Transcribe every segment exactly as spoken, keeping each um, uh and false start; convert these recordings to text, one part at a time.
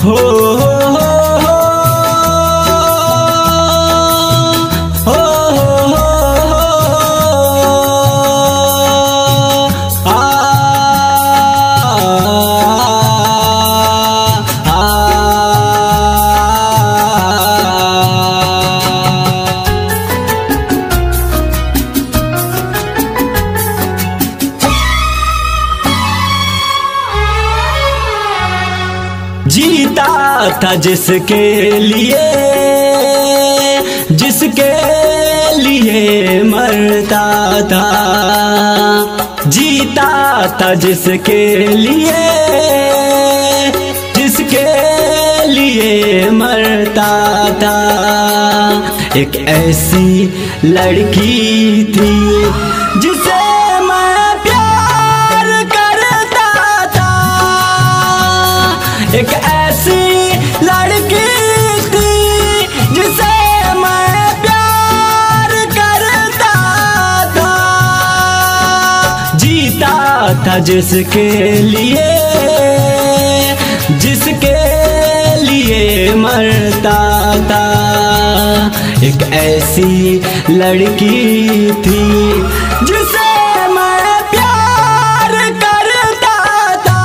हो हो हो हो हो आ जीता था जिसके लिए, जिसके लिए मरता था। जीता था जिसके लिए, जिसके लिए मरता था। एक ऐसी लड़की थी जिसे मैं प्यार करता था। एक ऐसी लड़की थी जिसे मैं प्यार करता था। जीता था जिसके लिए, जिसके लिए मरता था। एक ऐसी लड़की थी जिसे मैं प्यार करता था।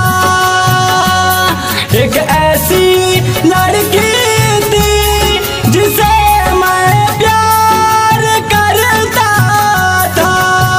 एक ऐसी लड़की थी जिसे मैं प्यार करता था।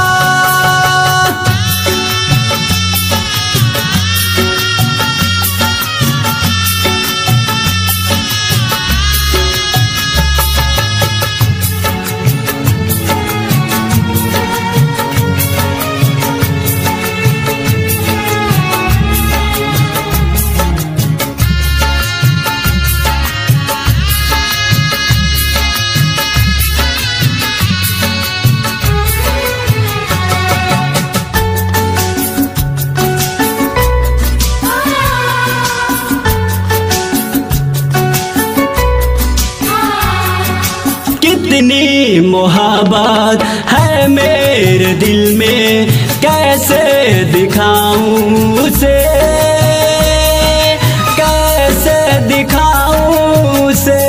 कितनी मोहब्बत है मेरे दिल में, कैसे दिखाऊं उसे, कैसे दिखाऊं उसे।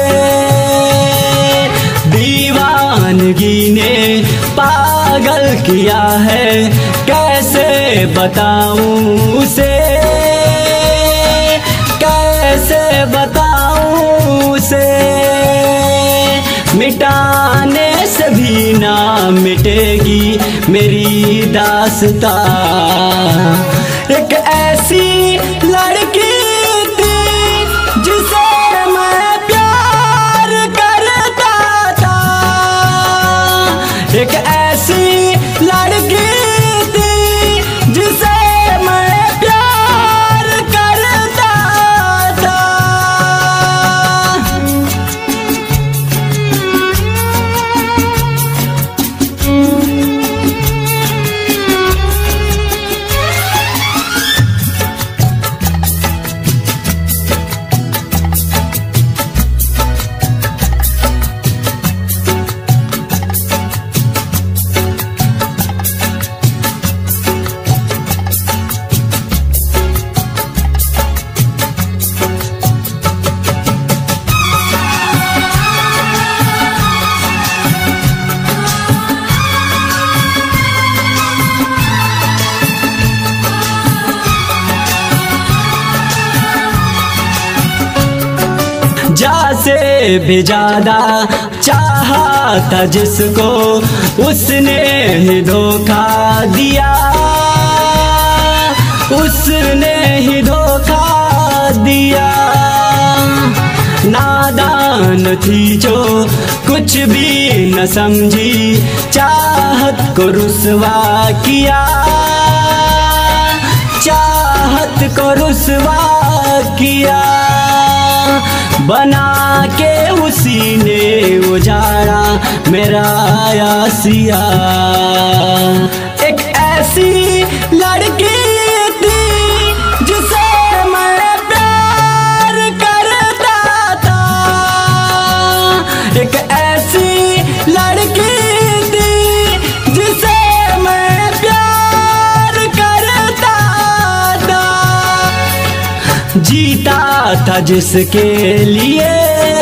दीवानगी ने पागल किया है, कैसे बताऊं उसे, कैसे बताऊं उसे। मिटाने से भी ना मिटेगी मेरी दास्तां। एक ऐसी लड़की थी जिसे मैं प्यार करता था। एक ऐसी लड़की थी जिसे मैं प्यार करता था। जा से भी ज्यादा चाहा था जिसको, उसने ही धोखा दिया, उसने ही धोखा दिया। नादान थी जो कुछ भी न समझी, चाहत को रुसवा किया, चाहत को रुसवा किया। बना के उसी ने उजाड़ा मेरा आसिया। एक ऐसी लड़की थी जिसे मैं प्यार करता था। एक ऐसी लड़की थी जिसे मैं प्यार करता था। जीता था जिसके लिए,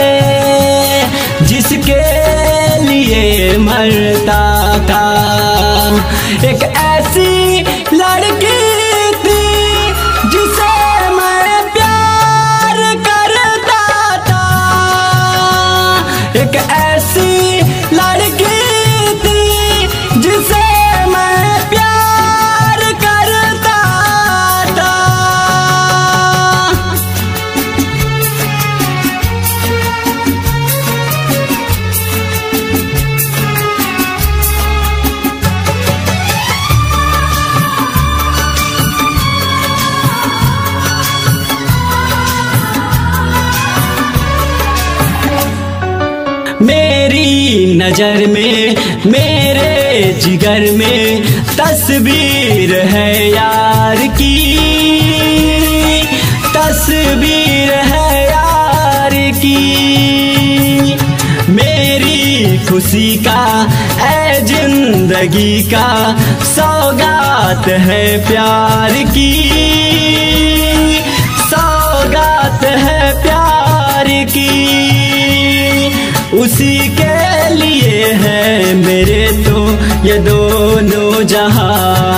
जिसके लिए मरता था। एक ऐसी लड़की थी जिसे मैं प्यार करता था। एक ऐसी लड़की थी जिसे मैं प्यार करता था। मेरी नजर में, मेरे जिगर में तस्वीर है यार की, तस्वीर है यार की। मेरी खुशी का, ऐ जिंदगी का सौगात है प्यार की, सौगात है प्यार की। उसी के लिए है मेरे तो ये दोनों जहां।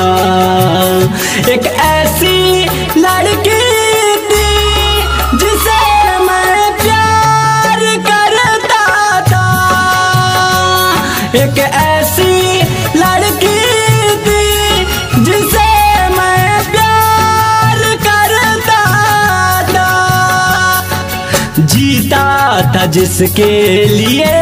एक ऐसी लड़की थी जिसे मैं प्यार करता था। एक ऐसी लड़की थी जिसे मैं प्यार करता था। जीता था जिसके लिए,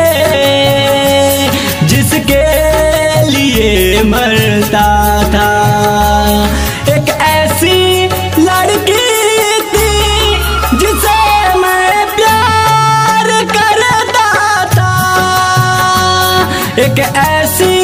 जिसके लिए मरता था। एक ऐसी लड़की थी जिसे मैं प्यार करता था। एक ऐसी